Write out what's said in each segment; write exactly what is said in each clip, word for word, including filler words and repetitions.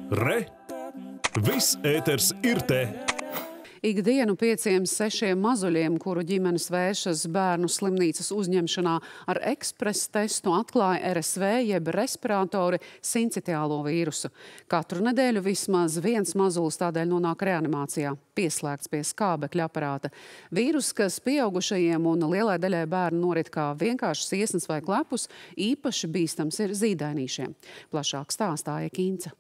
Re! Viss ēters ir te! Ikdienu pieciem, sešiem mazuļiem, kuru ģimenes vēršas bērnu slimnīcas uzņemšanā ar ekspresa testu, atklāja R S V jeb respiratori sincitiālo vīrusu. Katru nedēļu vismaz viens mazulis tādēļ nonāk reanimācijā, pieslēgts pie skābekļa aparāta. Vīrus, kas pieaugušajiem un lielai daļai bērnu norit kā vienkāršs iesnas vai klepus, īpaši bīstams ir zīdainīšiem. Plašāk stāstāja Kinca.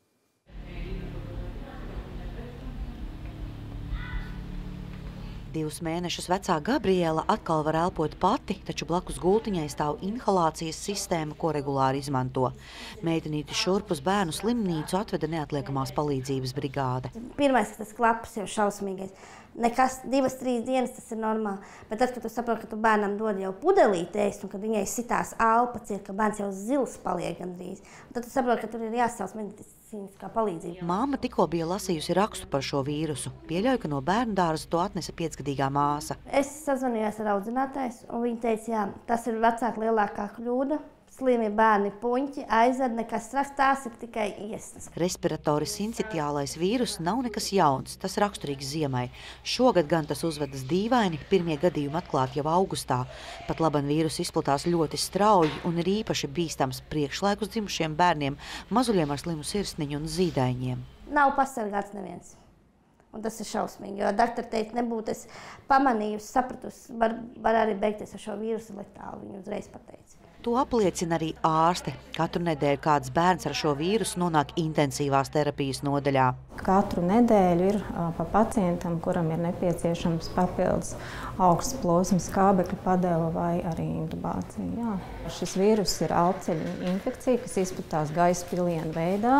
Divus mēnešus vecā Gabriela atkal var elpot pati, taču blakus gultiņai stāv inhalācijas sistēma, ko regulāri izmanto. Meitenīti šurp uz bērnu slimnīcu atveda neatliekamās palīdzības brigāde. Pirmais, ka tas klapas jau šausmīgais. Nekas, divas, trīs dienas tas ir normāli. Bet tad, kad tu saproti, ka tu bērnam dod jau pudelīt ēst, un kad viņai sitās alpa ciet, ka bērns jau zils paliek gandrīz. Un tad tu saproti, ka tur ir jāsauc medicīniskā palīdzība. Māma tikko bija lasījusi rakstu par šo vīrusu. Pieļauj, ka no bērnu dārza to atnesa piecgadīgā māsa. Es sazvanījos ar audzinātājs, un viņa teica, jā, tas ir vecāka lielākā kļūda. Slimi bērni puņķi, aizved, nekas traks, tās ir tikai iesnas. Respiratori sincitiālais vīrus nav nekas jauns, tas raksturīgs ziemai. Šogad gan tas uzvedas dīvaini, pirmie gadījumi atklāti jau augustā. Pat laban vīrus izplatās ļoti strauji un ir īpaši bīstams priekšlaikus dzimušiem bērniem, mazuļiem ar slimu sirsniņu un zīdaiņiem. Nav pasargāts neviens. Un tas ir šausmīgi, jo doktori teica, nebūtu es pamanījusi, sapratusi, var, var arī beigties ar šo vīrusu letāli, viņa uzreiz pateica. To apliecina arī ārste. Katru nedēļu kāds bērns ar šo vīrusu nonāk intensīvās terapijas nodaļā. Katru nedēļu ir pa pacientam, kuram ir nepieciešams papildus augsts plosmas skābekļa padeva vai arī intubācija. Jā. Šis vīrus ir elpceļu infekcija, kas izplatās gaisa pilienu veidā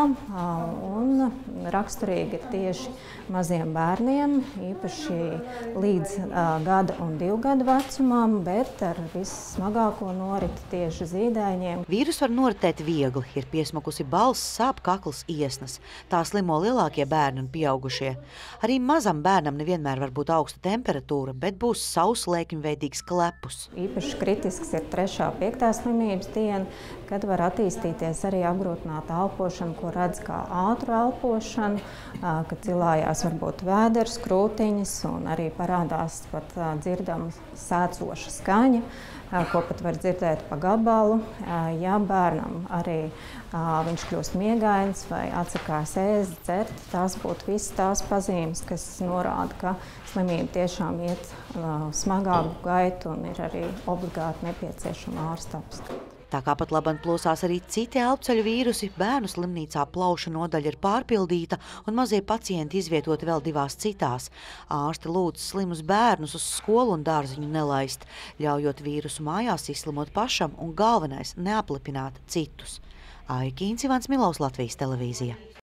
un raksturīgi ir tieši maziem bērniem, īpaši līdz gada un divu gadu vecumam, bet ar vissmagāko noriti tieši zīdaiņiem. Vīrus var noritēt viegli, ir piesmukusi balss, sāp kakls, iesnas. Tā slimo lielākie bērni un pieaugušie. Arī mazam bērnam nevienmēr var būt augsta temperatūra, bet būs sauss lēkņveidīgs klepus. Īpaši kritisks ir trešā, piektā slimības diena, kad var attīstīties arī apgrūtināta elpošana, ko redz kā ātru elpošanu, kad cilājās varbūt vēders, krūtiņas un arī parādās pat dzirdama sēcoša skaņa, ko pat var dzirdēt pa gabalu. Ja bērnam arī viņš kļūst miegains vai atsakās ēst, dzert, tās būtu visas tās pazīmes, kas norāda, ka slimība tiešām iet smagāku gaitu un ir arī obligāti nepieciešama ārsta apskata. Tā kā pat laban plosās arī citi elpceļu vīrusi, bērnu slimnīcā plaušu nodaļa ir pārpildīta un mazie pacienti izvietoti vēl divās citās. Ārsti lūdz slimus bērnus uz skolu un dārziņu nelaist, ļaujot vīrusu mājās izslimot pašam un galvenais neaplipināt citus. Aija Kīns, Ivans Milovs, Latvijas televīzija.